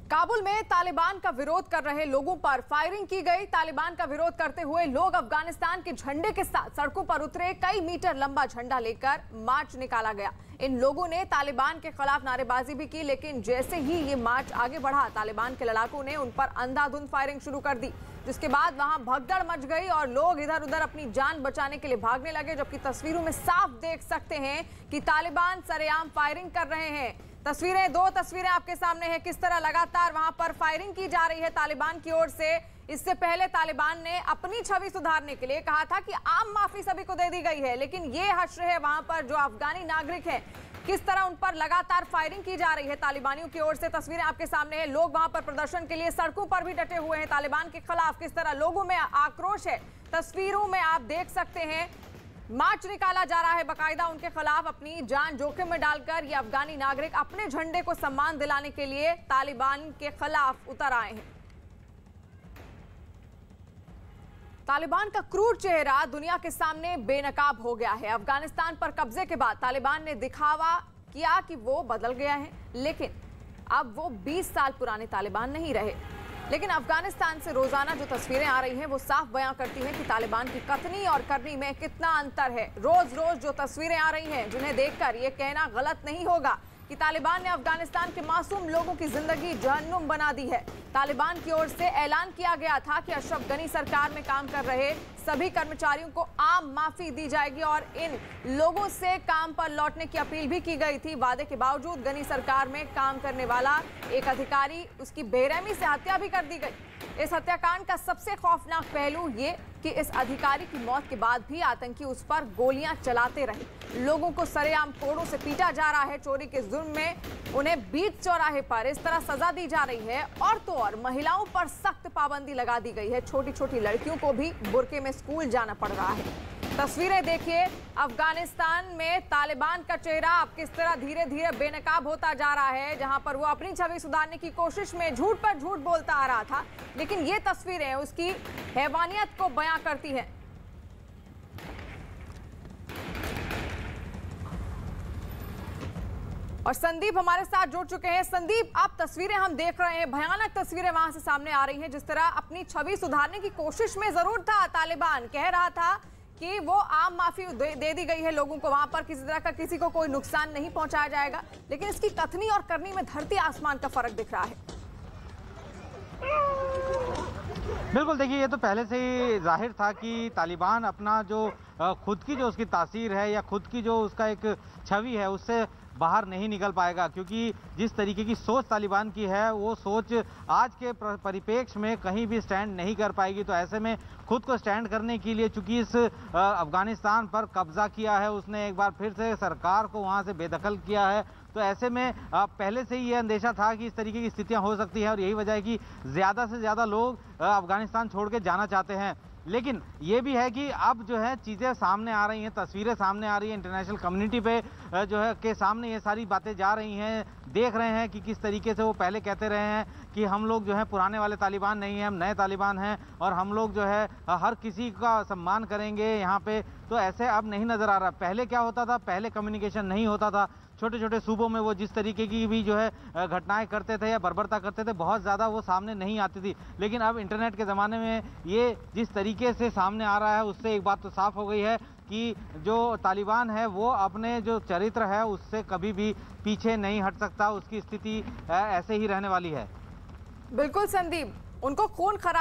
काबुल में तालिबान का विरोध कर रहे लोगों पर फायरिंग की गई। तालिबान का विरोध करते हुए लोग अफगानिस्तान के झंडे के साथ सड़कों पर उतरे। कई मीटर लंबा झंडा लेकर मार्च निकाला गया। इन लोगों ने तालिबान के खिलाफ नारेबाजी भी की, लेकिन जैसे ही ये मार्च आगे बढ़ा, तालिबान के लड़ाकों ने उन पर अंधाधुंध फायरिंग शुरू कर दी, जिसके बाद वहां भगदड़ मच गई और लोग इधर उधर अपनी जान बचाने के लिए भागने लगे। जबकि तस्वीरों में साफ देख सकते हैं कि तालिबान सरेआम फायरिंग कर रहे हैं। दो तस्वीरें आपके सामने हैं, किस तरह लगातार वहां पर फायरिंग की जा रही है तालिबान की ओर से। इससे पहले तालिबान ने अपनी छवि सुधारने के लिए कहा था कि आम माफी सभी को दे दी गई है, लेकिन ये हश्र है वहां पर जो अफगानी नागरिक हैं, किस तरह उन पर लगातार फायरिंग की जा रही है तालिबानियों की ओर से। तस्वीरें आपके सामने हैं, लोग वहां पर प्रदर्शन के लिए सड़कों पर भी डटे हुए हैं तालिबान के खिलाफ। किस तरह लोगों में आक्रोश है, तस्वीरों में आप देख सकते हैं। मार्च निकाला जा रहा है बाकायदा उनके खिलाफ। अपनी जान जोखिम में डालकर ये अफगानी नागरिक अपने झंडे को सम्मान दिलाने के लिए तालिबान के खिलाफ उतर आए हैं। तालिबान का क्रूर चेहरा दुनिया के सामने बेनकाब हो गया है। अफगानिस्तान पर कब्जे के बाद तालिबान ने दिखावा किया कि वो बदल गया है, लेकिन अब वो 20 साल पुराने तालिबान नहीं रहे। लेकिन अफगानिस्तान से रोजाना जो तस्वीरें आ रही हैं वो साफ बयां करती हैं कि तालिबान की कथनी और करनी में कितना अंतर है। रोज रोज जो तस्वीरें आ रही हैं, जिन्हें देखकर ये कहना गलत नहीं होगा कि तालिबान ने अफगानिस्तान के मासूम लोगों की जिंदगी जहन्नुम बना दी है। तालिबान की ओर से ऐलान किया गया था कि अशरफ गनी सरकार में काम कर रहे सभी कर्मचारियों को आम माफी दी जाएगी और इन लोगों से काम पर लौटने की अपील भी की गई थी। वादे के बावजूद गनी सरकार में काम करने वाला एक अधिकारी, उसकी बेरहमी से हत्या भी कर दी गई। इस हत्याकांड का सबसे खौफनाक पहलू ये कि इस अधिकारी की मौत के बाद भी आतंकी उस पर गोलियां चलाते रहे। लोगों को सरेआम कोड़ों से पीटा जा रहा है। चोरी के जुर्म में उन्हें बीच चौराहे पर इस तरह सजा दी जा रही है। और तो और महिलाओं पर सख्त पाबंदी लगा दी गई है। छोटी छोटी लड़कियों को भी बुर्के में स्कूल जाना पड़ रहा है। तस्वीरें देखिए, अफगानिस्तान में तालिबान का चेहरा अब किस तरह धीरे धीरे बेनकाब होता जा रहा है। जहां पर वो अपनी छवि सुधारने की कोशिश में झूठ पर झूठ बोलता आ रहा था, लेकिन ये तस्वीरें उसकी हैवानियत को बयां करती हैं। और संदीप हमारे साथ जुड़ चुके हैं। संदीप, आप तस्वीरें हम देख रहे हैं, भयानक तस्वीरें वहां से सामने आ रही हैं। जिस तरह अपनी छवि सुधारने की कोशिश में जरूर था तालिबान, कह रहा था कि वो आम माफी दे दी गई है लोगों को, वहां पर किसी तरह का किसी को कोई नुकसान नहीं पहुंचाया जाएगा, लेकिन इसकी कथनी और करनी में धरती आसमान का फर्क दिख रहा है। बिल्कुल, देखिए, ये तो पहले से ही जाहिर था कि तालिबान अपना जो खुद की जो उसकी तासीर है या खुद की जो उसका एक छवि है उससे बाहर नहीं निकल पाएगा, क्योंकि जिस तरीके की सोच तालिबान की है वो सोच आज के परिप्रेक्ष्य में कहीं भी स्टैंड नहीं कर पाएगी। तो ऐसे में खुद को स्टैंड करने के लिए चूंकि इस अफगानिस्तान पर कब्जा किया है, उसने एक बार फिर से सरकार को वहां से बेदखल किया है, तो ऐसे में पहले से ही ये अंदेशा था कि इस तरीके की स्थितियां हो सकती हैं और यही वजह है कि ज़्यादा से ज़्यादा लोग अफगानिस्तान छोड़ के जाना चाहते हैं। लेकिन ये भी है कि अब जो है चीज़ें सामने आ रही हैं, तस्वीरें सामने आ रही हैं, इंटरनेशनल कम्युनिटी पे जो है के सामने ये सारी बातें जा रही हैं। देख रहे हैं कि किस तरीके से वो पहले कहते रहे हैं कि हम लोग जो है पुराने वाले तालिबान नहीं हैं, हम नए तालिबान हैं और हम लोग जो है हर किसी का सम्मान करेंगे यहाँ पे। तो ऐसे अब नहीं नज़र आ रहा। पहले क्या होता था, पहले कम्युनिकेशन नहीं होता था। छोटे छोटे सूबों में वो जिस तरीके की भी जो है घटनाएं करते थे या बर्बरता करते थे, बहुत ज़्यादा वो सामने नहीं आती थी। लेकिन अब इंटरनेट के ज़माने में ये जिस तरीके से सामने आ रहा है, उससे एक बात तो साफ हो गई है कि जो तालिबान है वो अपने जो चरित्र है उससे कभी भी पीछे नहीं हट सकता। उसकी स्थिति ऐसे ही रहने वाली है। बिल्कुल संदीप, उनको खून खराब